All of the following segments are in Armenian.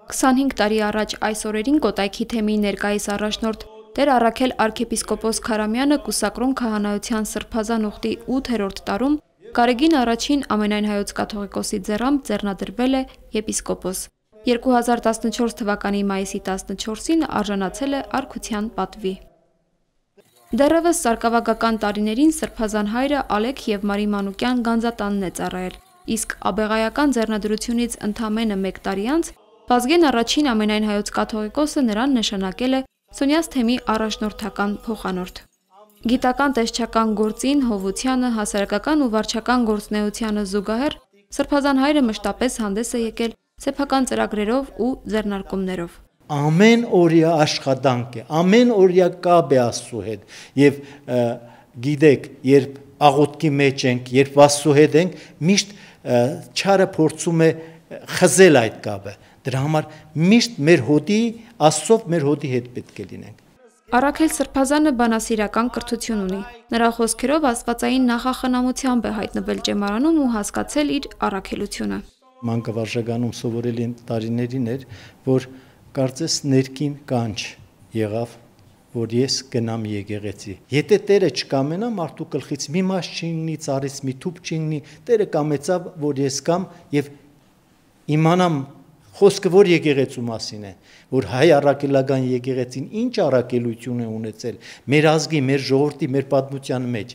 25 տարի առաջ այս օրերին Կոտայքի թեմի ներկայիս առաջնորդ Տեր Առաքել arczepiskopos Քարամյանը կուսակրոն քահանայության սրբազան ուխտի 8-րդ տարում Գարեգին առաջին ամենայն հայոց կաթողիկոսի ձեռամբ ձեռնադրվել է եպիսկոպոս։ 2014 թվականի մայիսի 14-ին արժանացել է արքության պատվի։ Դեռևս սարկավագական տարիներին սրբազան հայրը Ալեք եւ Մարի Մանուկյան Գանձատանն է ծառայել, իսկ աբեղայական ձեռնադրությունից ընդամենը 1 տարի անց Վազգեն առաջին ամենայն հայոց կաթողիկոսը նրան նշանակել է Սոնյաց թեմի առաջնորդական փոխանորդ։ Գիտական տեսչական գործին, հովությանը, հասարակական ու վարչական գործունեությանը զուգահեռ սրբազան հայրը մշտապես հանդես է եկել սեփական ծրագրերով ու ձեռնարկումներով։ Ամեն օրյա աշխատանք է, ամեն օրյա կապ է Աստծո հետ եւ գիտեք, երբ աղոթքի մեջ ենք, երբ Աստծո հետ ենք, միշտ չարը փորձում է խզել այդ կապը։ Դրա համար միշտ մեր հոդի Աստծով մեր հոդի հետ պետք է լինենք։ Առաքել Սրբազանը բանասիրական կրթություն ունի։ Նրա խոսքերով աստվածային նախախնամությամբ է հայտնվել ճեմարանում ու հասկացել իր առաքելությունը։ Մանկավարժականում սովորել են տարիներին էր, որ կարծես ներքին կանչ եղավ, որ ես գնամ եկեղեցի։ Եթե Տերը չկամենա, մարդու գլխից մի մաս չինի, ծառից մի թուփ չինի, Տերը կամեցավ, որ ես կամ եւ իմանամ խոսքը որ եկեղեցու մասին է, որ հայ առաքելական եկեղեցին ինչ առաքելություն է ունեցել մեր ազգի, մեր ժողովրդի, մեր պատմության մեջ։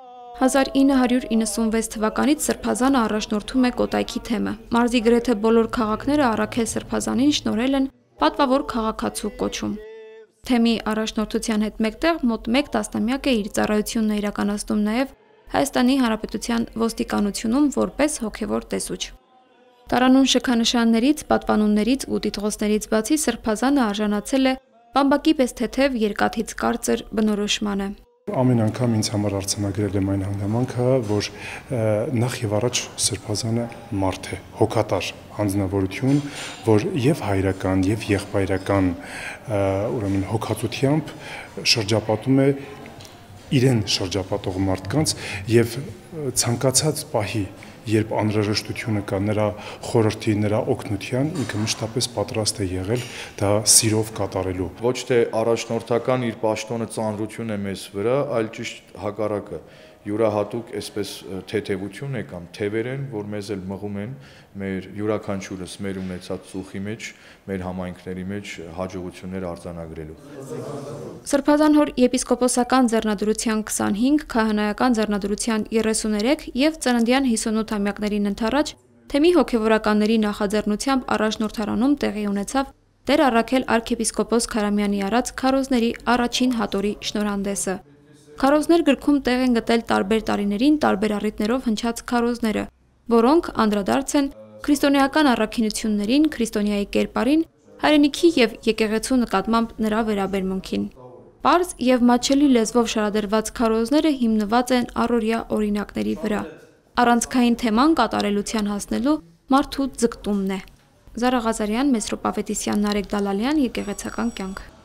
1996 թվականից Սրբազանը առաջնորդում է Կոտայքի թեմը։ Մարզի գրեթե բոլոր քաղաքները Առաքել Սրբազանին շնորհել են պատվավոր քաղաքացու կոչում։ Թեմի առաջնորդության հետ մեկտեղ մոտ 1 տասնամյակ է իր ծառայությունն իրականացնում նաև Հայաստանի Հանրապետության ոստիկանությունում որպես հոգևոր տեսուչ։ Տարանուն շքանշաններից, պատվանուններից ու տիտղոսներից բացի Սրբազանը արժանացել է բամբակի պես թեթև երկաթից կարծր բնորոշմանը։ Ամեն անգամ ինձ համար արձանագրել եմ այն հանգամանքը, որ նախ եւ առաջ Սրբազանը մարդ է, հոգատար անձնավորություն, որ եւ հայրական եւ եղբայրական ուրեմն հոգացությամբ շրջապատում է իրեն շրջապատող մարդկանց եւ ցանկացած պահի երբ անհրաժեշտությունը կա նրա խորհրդի, նրա օգնության, ինքը մշտապես պատրաստ է եղել դա սիրով կատարելու։ Ոչ թե առաջնորդական իր պաշտոնը ծանրություն է մեզ վրա, այլ ճիշտ հակառակը։ Յուրահատուկ այսպես թեթևություն է կամ թևեր են, որ մեզ էլ մղում են մեր յուրաքանչյուրս մեր ունեցած ծուխի մեջ, մեր համայնքների մեջ հաջողություններ արձանագրելու։ Սրբազան հոր եպիսկոպոսական ձեռնադրության 25, քահանայական ձեռնադրության 33 եւ ծննդյան 58-ամյակներին ընթառաջ թեմի հոգևորականների նախաձեռնությամբ առաջնորդարանում տեղի ունեցավ Տեր Առաքել arczepiskopos Քարամյանի արած քարոզների առաջին հատորի շնորհանդեսը։ Քարոզներ գրքում տեղ են գտել տարբեր տարիներին տարբեր առիթներով հնչած քարոզները, որոնք անդրադարձ են քրիստոնեական առաքինություններին, քրիստոնյայի կերպարին, հայրենիքի եւ եկեղեցու նկատմամբ նրա վերաբերմունքին։ Պարզ եւ մատչելի լեզվով շարադրված քարոզները հիմնված են առօրյա օրինակների վրա։ Առանցքային թեման կատարելության հասնելու մարդու ձգտումն է։ Զարա Ղազարյան, Մեսրոպ Ավետիսյան, Նարեկ Դալալյան, Եկեղեցական կյանք։